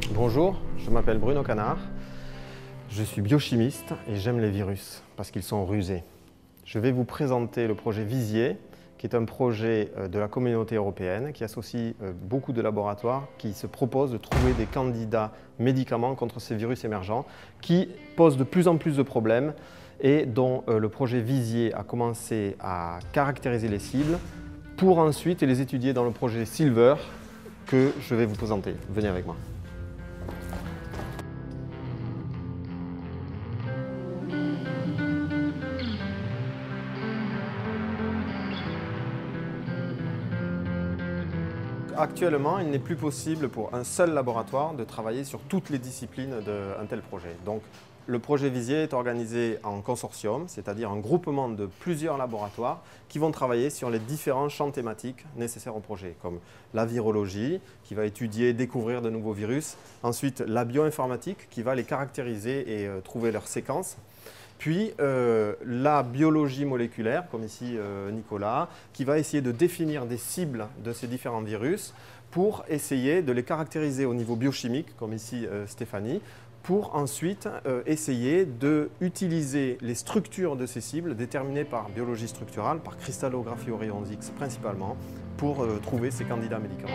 Bonjour, je m'appelle Bruno Canard, je suis biochimiste et j'aime les virus parce qu'ils sont rusés. Je vais vous présenter le projet Visier, qui est un projet de la communauté européenne qui associe beaucoup de laboratoires qui se proposent de trouver des candidats médicaments contre ces virus émergents qui posent de plus en plus de problèmes et dont le projet Visier a commencé à caractériser les cibles pour ensuite les étudier dans le projet Silver que je vais vous présenter. Venez avec moi. Actuellement, il n'est plus possible pour un seul laboratoire de travailler sur toutes les disciplines d'un tel projet. Donc, le projet Visier est organisé en consortium, c'est-à-dire un groupement de plusieurs laboratoires qui vont travailler sur les différents champs thématiques nécessaires au projet, comme la virologie, qui va étudier, découvrir de nouveaux virus, ensuite la bioinformatique, qui va les caractériser et trouver leurs séquences, puis la biologie moléculaire, comme ici Nicolas, qui va essayer de définir des cibles de ces différents virus pour essayer de les caractériser au niveau biochimique, comme ici Stéphanie, pour ensuite essayer d'utiliser les structures de ces cibles déterminées par biologie structurale, par cristallographie aux rayons X principalement, pour trouver ces candidats médicaments.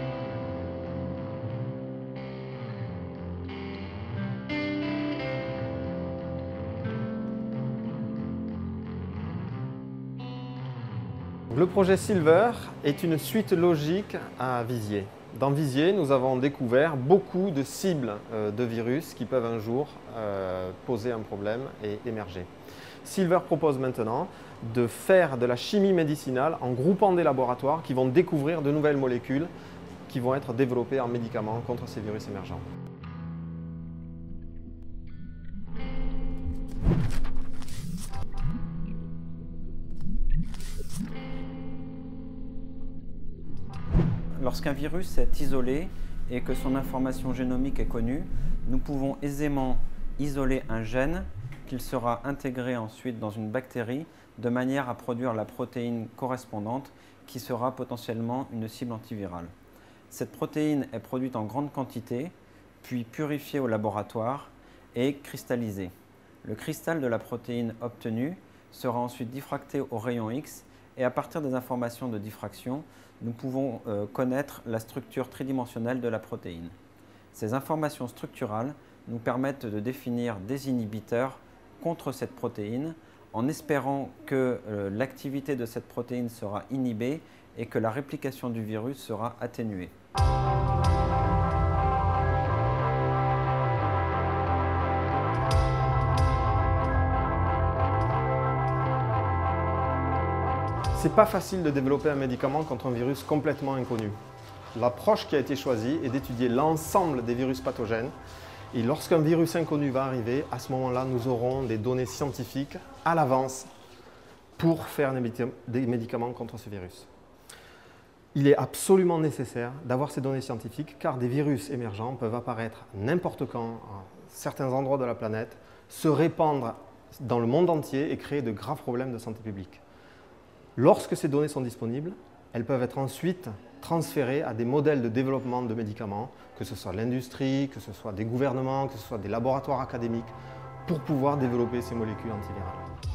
Le projet Silver est une suite logique à Visier. Dans Visier, nous avons découvert beaucoup de cibles de virus qui peuvent un jour poser un problème et émerger. Silver propose maintenant de faire de la chimie médicinale en groupant des laboratoires qui vont découvrir de nouvelles molécules qui vont être développées en médicaments contre ces virus émergents. Lorsqu'un virus est isolé et que son information génomique est connue, nous pouvons aisément isoler un gène qu'il sera intégré ensuite dans une bactérie de manière à produire la protéine correspondante qui sera potentiellement une cible antivirale. Cette protéine est produite en grande quantité, puis purifiée au laboratoire et cristallisée. Le cristal de la protéine obtenue sera ensuite diffracté aux rayons X et à partir des informations de diffraction, nous pouvons connaître la structure tridimensionnelle de la protéine. Ces informations structurales nous permettent de définir des inhibiteurs contre cette protéine en espérant que l'activité de cette protéine sera inhibée et que la réplication du virus sera atténuée. C'est pas facile de développer un médicament contre un virus complètement inconnu. L'approche qui a été choisie est d'étudier l'ensemble des virus pathogènes et lorsqu'un virus inconnu va arriver, à ce moment-là, nous aurons des données scientifiques à l'avance pour faire des médicaments contre ce virus. Il est absolument nécessaire d'avoir ces données scientifiques car des virus émergents peuvent apparaître n'importe quand, à certains endroits de la planète, se répandre dans le monde entier et créer de graves problèmes de santé publique. Lorsque ces données sont disponibles, elles peuvent être ensuite transférées à des modèles de développement de médicaments, que ce soit l'industrie, que ce soit des gouvernements, que ce soit des laboratoires académiques, pour pouvoir développer ces molécules antivirales.